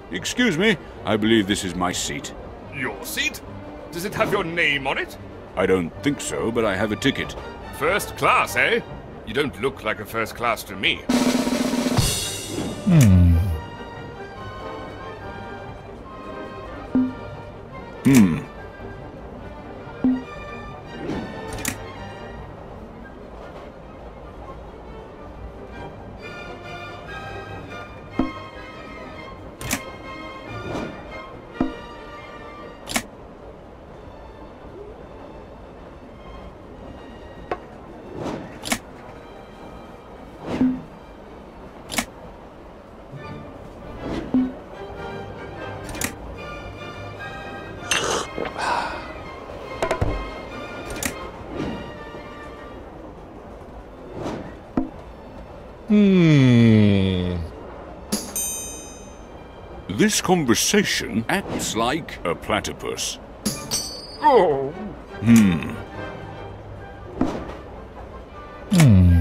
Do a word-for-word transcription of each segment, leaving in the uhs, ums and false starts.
Excuse me, I believe this is my seat. Your seat? Does it have your name on it? I don't think so, but I have a ticket. First class, eh? You don't look like a first class to me. Hmm. Hmm. Hmm. This conversation acts like a platypus. Oh. Hmm. Hmm.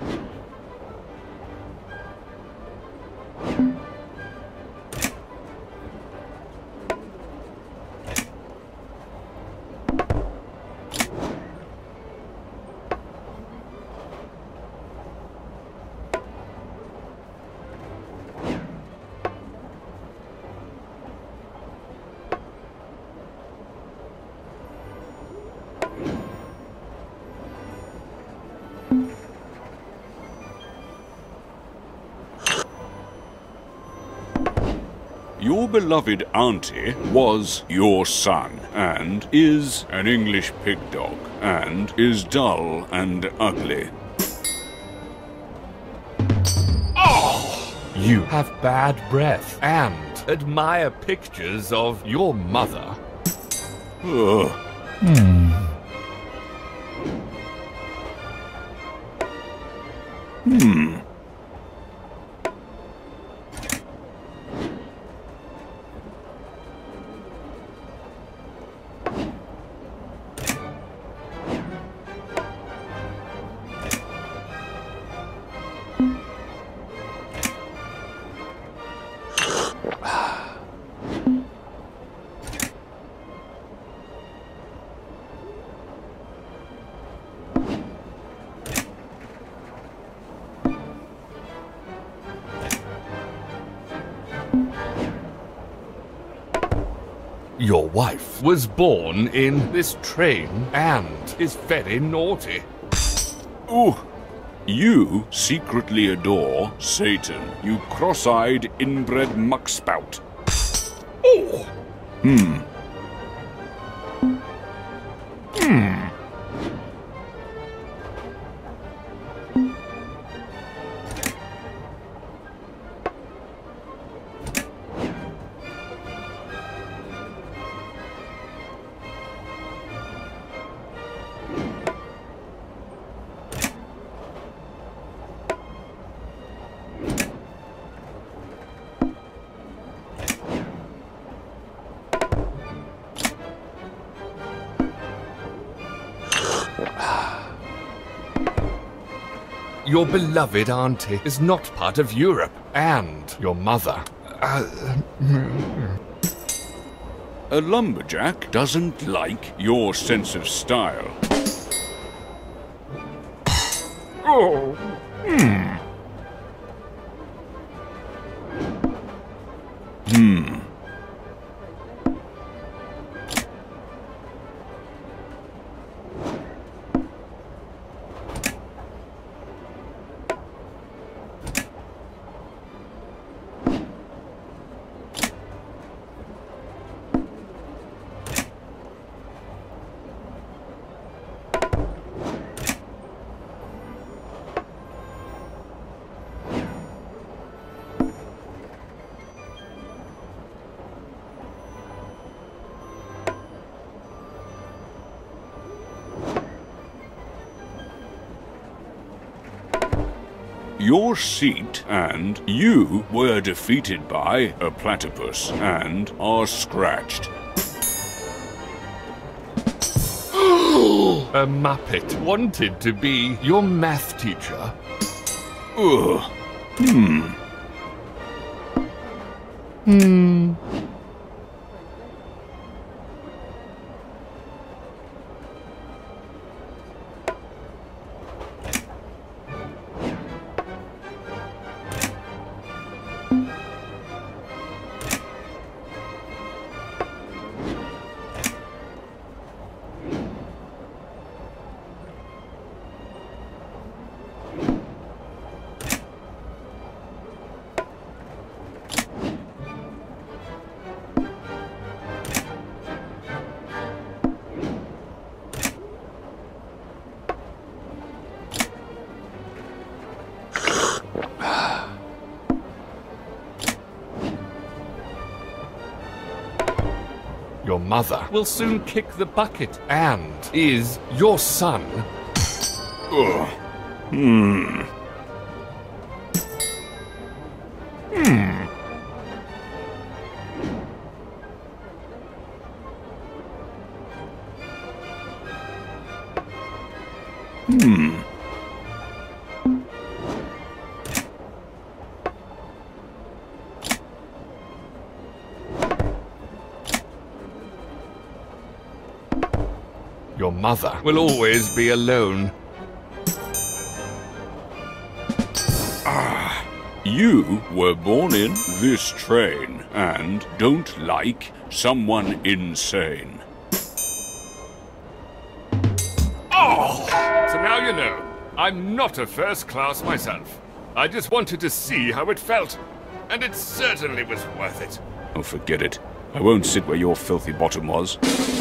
Your beloved auntie was your son, and is an English pig dog, and is dull and ugly. Oh! You have bad breath and admire pictures of your mother. Ugh. Hmm. Hmm. Your wife was born in this train and is very naughty. Ooh. You secretly adore Satan, you cross-eyed inbred muckspout. Oh! Hmm. Hmm. Your beloved auntie is not part of Europe, and your mother. Uh, A lumberjack doesn't like your sense of style. oh. Hmm. Hmm. Your seat and you were defeated by a platypus and are scratched. A Muppet wanted to be your math teacher. Ugh. Hmm. Hmm. Your mother will soon kick the bucket and is your son. Ugh. Hmm. Hmm. Hmm. Your mother will always be alone. Ah. You were born in this train and don't like someone insane. Oh! So now you know, I'm not a first class myself. I just wanted to see how it felt, and it certainly was worth it. Oh, forget it. I won't sit where your filthy bottom was.